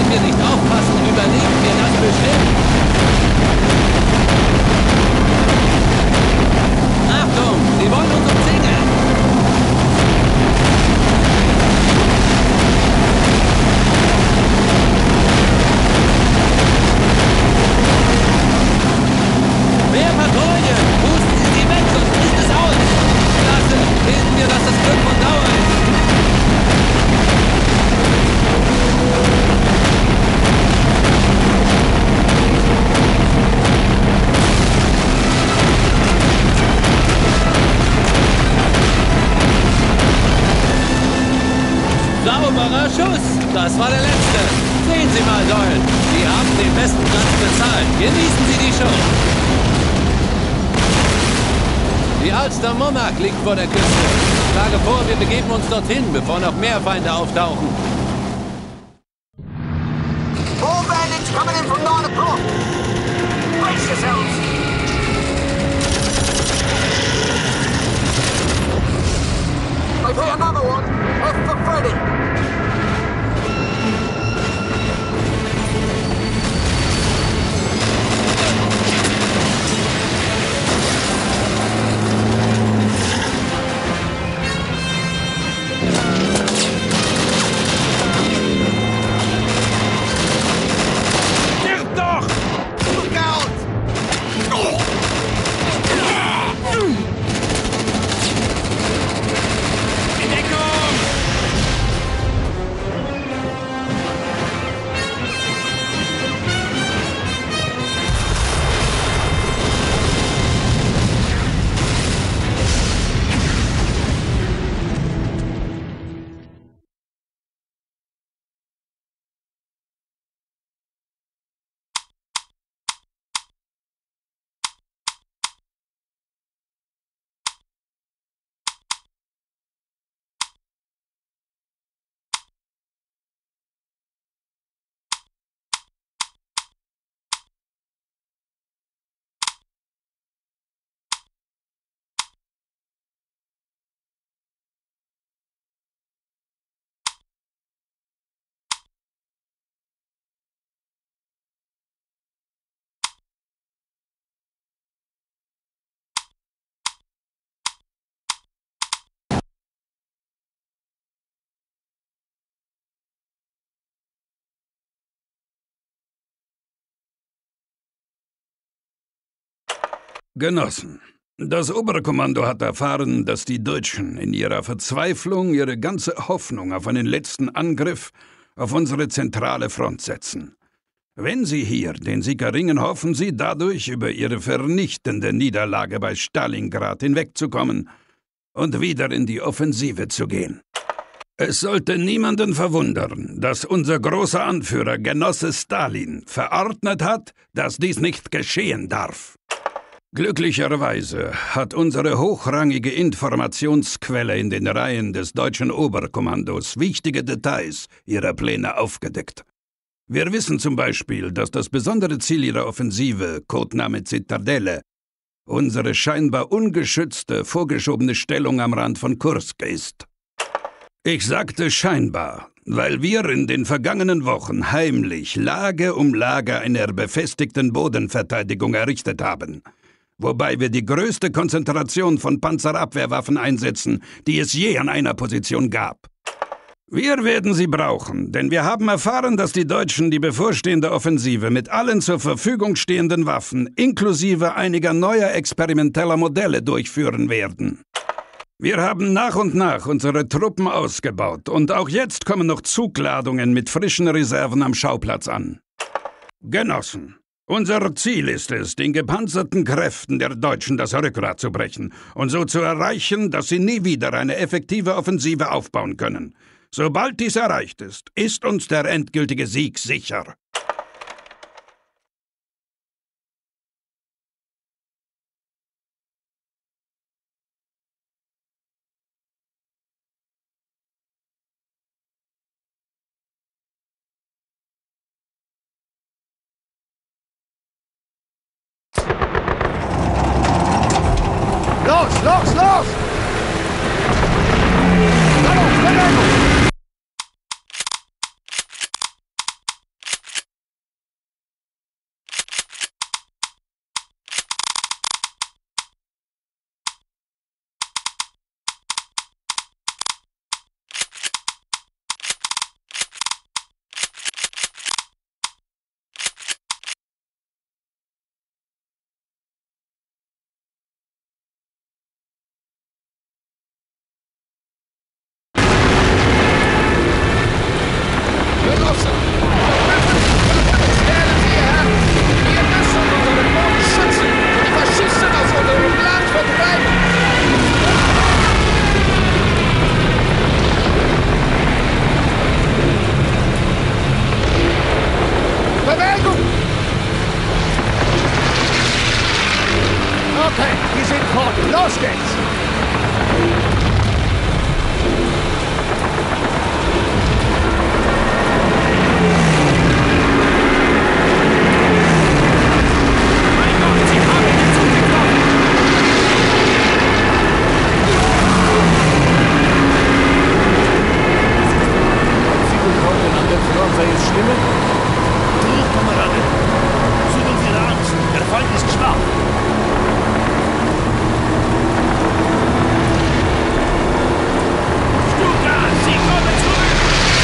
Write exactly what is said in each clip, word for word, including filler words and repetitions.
Wenn wir nicht aufpassen, überleben wir das bestimmt. Achtung, sie wollen uns umzingeln. Mehr Patrouillen! Pusten Sie sie weg, sonst ist es aus! Klasse! Beten wir, dass das Glück von Dauer ist! Sauberer Schuss! Das war der letzte! Sehen Sie mal, Doyle! Sie haben den besten Platz bezahlt! Genießen Sie die Show! Die Ulster Monarch liegt vor der Küste. Ich schlage vor, wir begeben uns dorthin, bevor noch mehr Feinde auftauchen. More bandits coming in from nine o'clock. Brace yourselves. They've hit another one. F for Freddy. Genossen, das Oberkommando hat erfahren, dass die Deutschen in ihrer Verzweiflung ihre ganze Hoffnung auf einen letzten Angriff auf unsere zentrale Front setzen. Wenn sie hier den Sieg erringen, hoffen sie dadurch, über ihre vernichtende Niederlage bei Stalingrad hinwegzukommen und wieder in die Offensive zu gehen. Es sollte niemanden verwundern, dass unser großer Anführer Genosse Stalin verordnet hat, dass dies nicht geschehen darf. Glücklicherweise hat unsere hochrangige Informationsquelle in den Reihen des deutschen Oberkommandos wichtige Details ihrer Pläne aufgedeckt. Wir wissen zum Beispiel, dass das besondere Ziel ihrer Offensive, Codename Zitadelle, unsere scheinbar ungeschützte, vorgeschobene Stellung am Rand von Kursk ist. Ich sagte scheinbar, weil wir in den vergangenen Wochen heimlich Lage um Lage einer befestigten Bodenverteidigung errichtet haben, wobei wir die größte Konzentration von Panzerabwehrwaffen einsetzen, die es je an einer Position gab. Wir werden sie brauchen, denn wir haben erfahren, dass die Deutschen die bevorstehende Offensive mit allen zur Verfügung stehenden Waffen inklusive einiger neuer experimenteller Modelle durchführen werden. Wir haben nach und nach unsere Truppen ausgebaut und auch jetzt kommen noch Zugladungen mit frischen Reserven am Schauplatz an. Genossen, unser Ziel ist es, den gepanzerten Kräften der Deutschen das Rückgrat zu brechen und so zu erreichen, dass sie nie wieder eine effektive Offensive aufbauen können. Sobald dies erreicht ist, ist uns der endgültige Sieg sicher. Los, los, los! Vamos, vamos! Raphaels Stimme. Die Kameraden. Zügeln Sie Ihre Angst. Der Feind ist schwach. Stuka, Sie kommen zurück!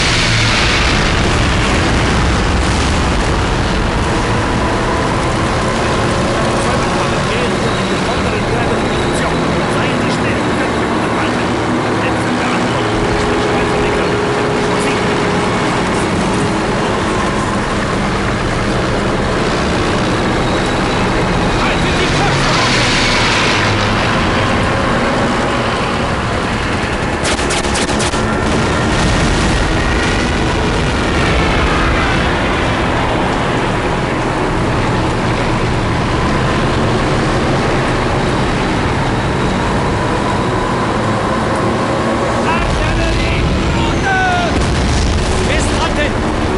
Gehen Sie in die vorderen Gräberposition. Seien Sie schnell. Kämpfen und halten. Letzte Verantwortung ist der Schweizer. Halten die Köpfe runter! Artillerie! Runter! Festhalten!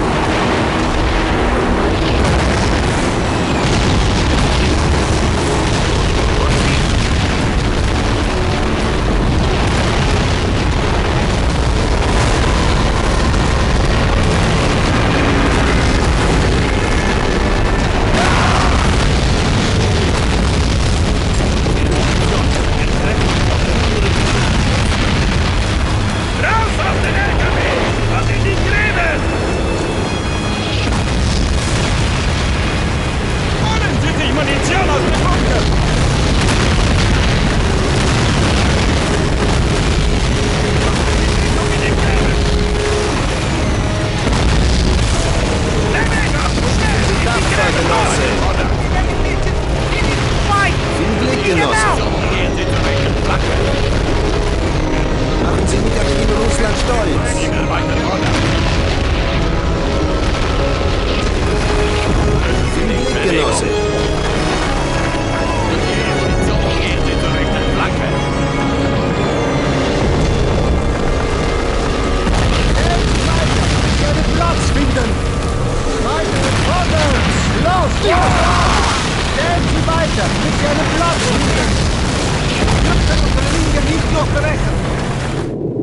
Raus aus den L K W! Was in die Gräben! Holen Sie sich Munition aus dem Bunker! In den Gräben! Lebecker! Schnell! Tapfer, Viel Glück, Genosse. Gehen Sie zur rechten Flanke. Machen Sie Migration Russland stolz. Engel weiter vorne. Viel Glück, Genosse. Gehen Sie zur rechten Flanke. Einen Platz finden! Weiter vorwärts! Los! Ja! Gehen Sie weiter, bis Sie einen Platz finden! Sie dürfen unsere Linie nicht durchbrechen!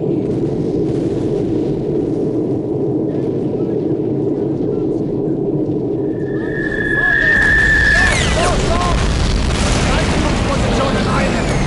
Los, los! Verteidigungspositionen einnehmen!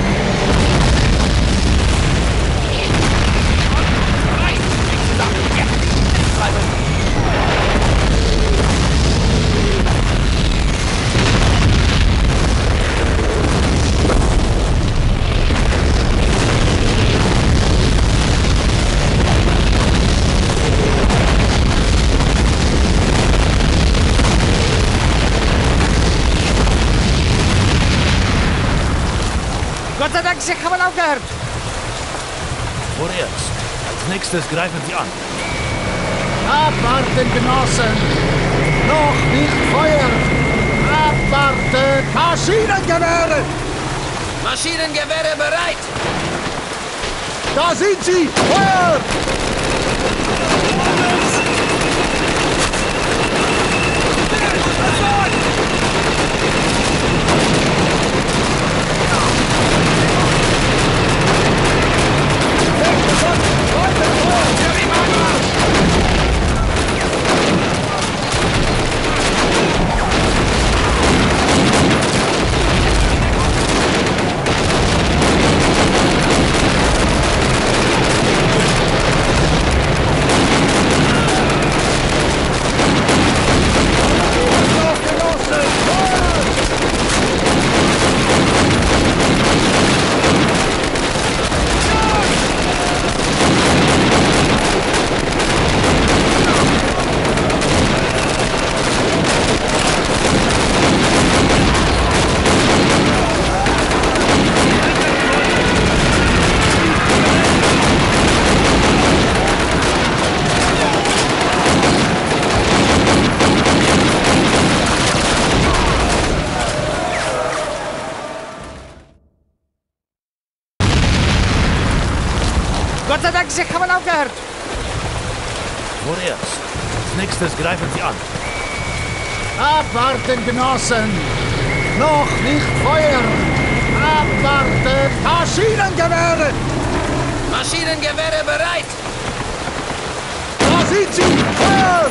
Gott sei Dank, Sie haben aufgehört. Vorerst. Als nächstes greifen Sie an. Abwarten, Genossen! Noch nicht feuern! Abwarten! Maschinengewehre! Maschinengewehre bereit! Da sind sie! Feuer! Gott sei Dank, Sie haben aufgehört. Vorerst. Als nächstes greifen Sie an. Abwarten, Genossen! Noch nicht feuern! Abwarten! Maschinengewehre! Maschinengewehre bereit! Da sind sie! Feuer!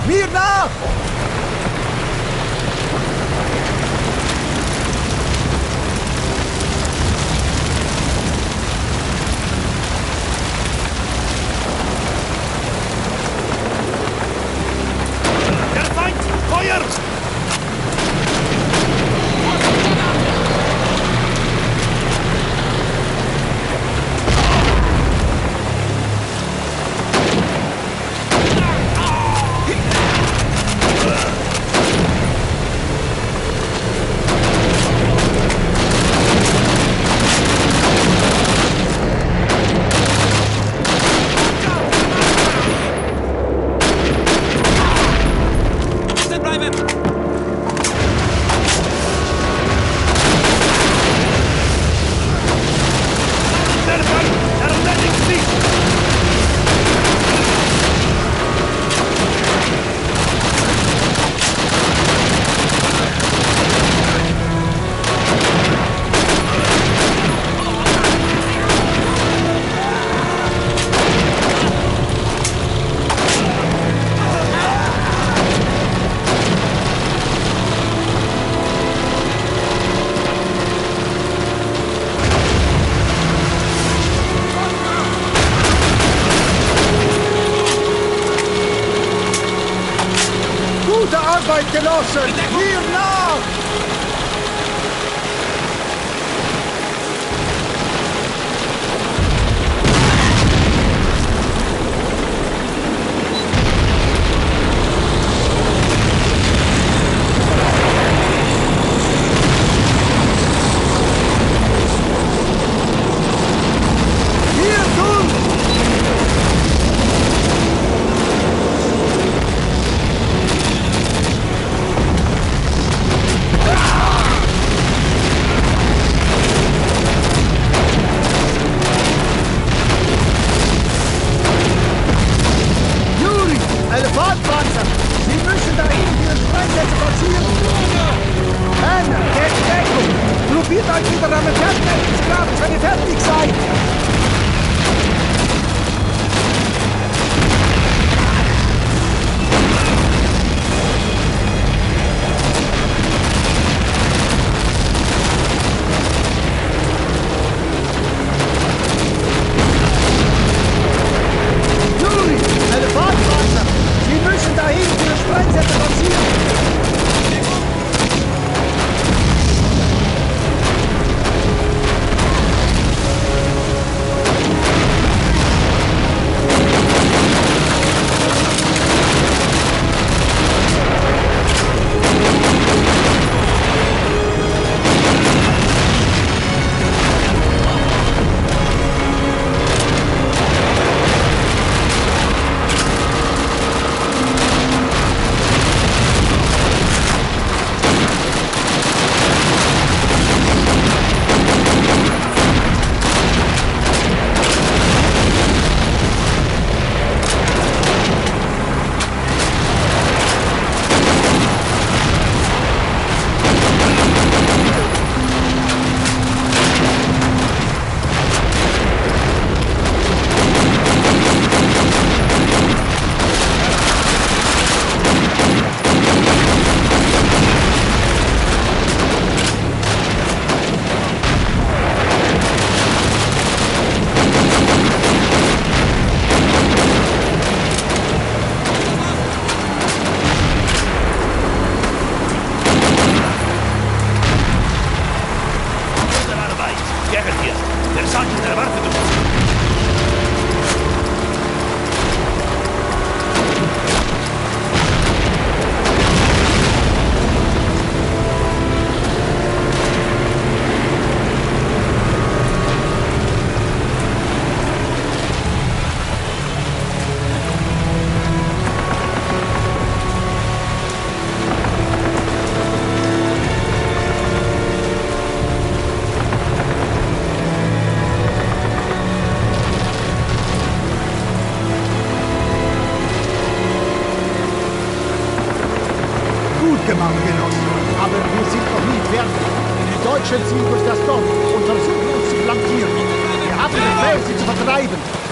Mir nach! Der Feind feuert! Stehen bleiben! Der Feind erledigt sich! Gute Arbeit, Genossen! Mir nach! Hier, du! Juri, Elephantpanzer! Sie müssen da hinten Ihren Sprengsätze platzieren! Männer, gebt Deckung! Probiert euch wieder an den Festnetzkraft, wenn ihr fertig seid! Juri, Elephantpanzer! Sie müssen da hinten Ihre Sprengsätze platzieren! Gute Arbeit! Gegen hier! Der Sand erwartet uns! Gut gemacht, Genossen. Aber wir sind noch nie fertig. Die Deutschen ziehen durch das Dorf und versuchen uns zu flankieren. Wir haben Befehl, sie zu vertreiben.